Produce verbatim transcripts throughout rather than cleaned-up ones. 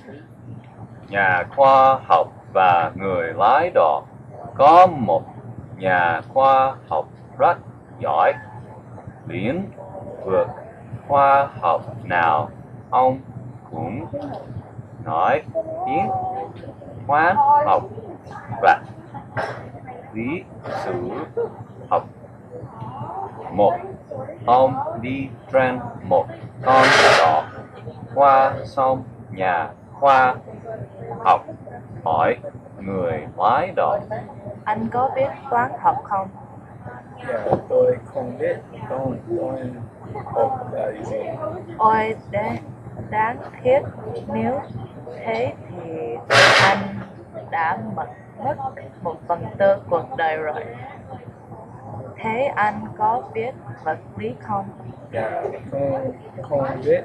Nhà khoa học và người lái đò. Có một nhà khoa học rất giỏi. Lĩnh vực khoa học nào ông cũng nói tiếng hóa học và lý sử học. Một ông đi trên một con đò qua sông. Nhà khoa học hỏi người lái đò: Anh có biết toán học không? Dạ, tôi không biết toán toán học là gì. Ôi đáng, đáng tiếc, nếu thế thì anh đã mất mất một phần tư cuộc đời rồi. Thế anh có biết vật lý không? Dạ, không không biết.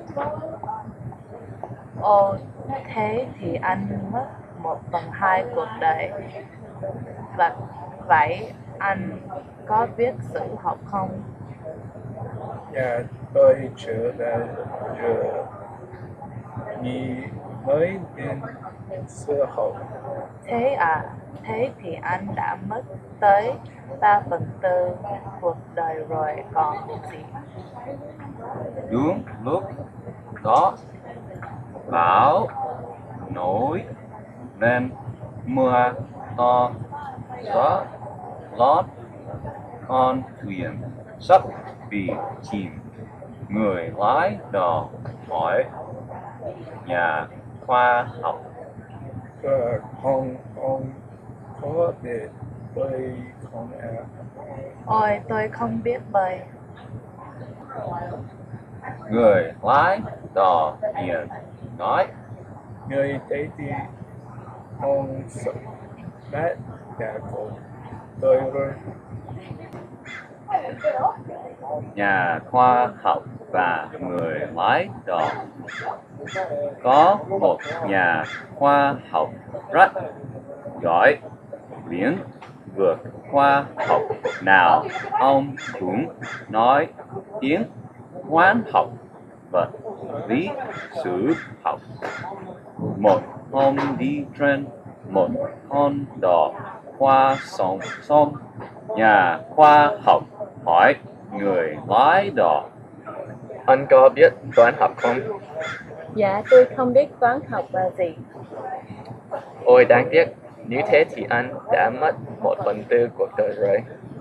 Ồ, thế thì anh mất một phần hai cuộc đời. Và vậy anh có biết sử học không? Dạ, tôi chưa đã chưa nghĩ mới đến sư học. Thế à, thế thì anh đã mất tới ba phần tư cuộc đời rồi còn gì. Đúng lúc đó bão nổi lên, mưa to, gió lót, con thuyền sắp bị chìm. Người lái đò hỏi nhà khoa học: Và không ông có biết bơi không ạ? Ôi, tôi không biết bơi. Người lái đò liền nói: Người thế thì ông sợ bát cả của tôi rồi. Nhà khoa học và người lái đò. Có một nhà khoa học rất giỏi. Lĩnh vực khoa học nào ông cũng nói tiếng hóa học và lý sử học. Một hôm đi trên một con đò qua sông sông. Nhà khoa học hỏi người lái đò: Anh có biết toán học không? Dạ, tôi không biết toán học là gì. Ôi đáng tiếc, nếu thế thì anh đã mất một phần tư cuộc đời rồi.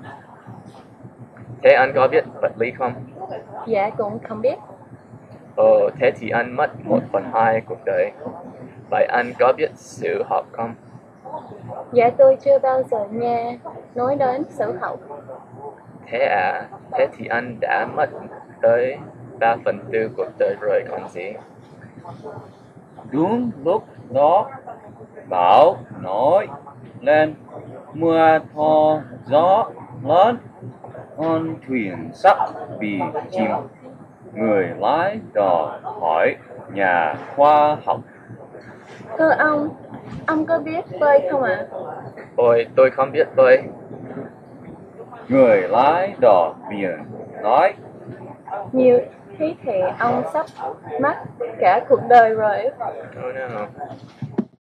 Thế anh có biết vật lý không? Dạ, cũng không biết. Ồ, thế thì anh mất một phần hai cuộc đời. Vậy anh có biết sử học không? Dạ, tôi chưa bao giờ nghe nói đến sử học. Thế à, thế thì anh đã mất tới ba phần tư cuộc đời rồi còn gì. Đúng lúc đó bão nổi lên, mưa to, gió lớn, con thuyền sắp bị chìm. Người lái đò hỏi nhà khoa học: Thưa ông, ông có biết bơi không ạ? Ôi, tôi không biết bơi. Người lái đò liền nói: Nhiều thế thì ông sắp mất cả cuộc đời rồi. Oh no.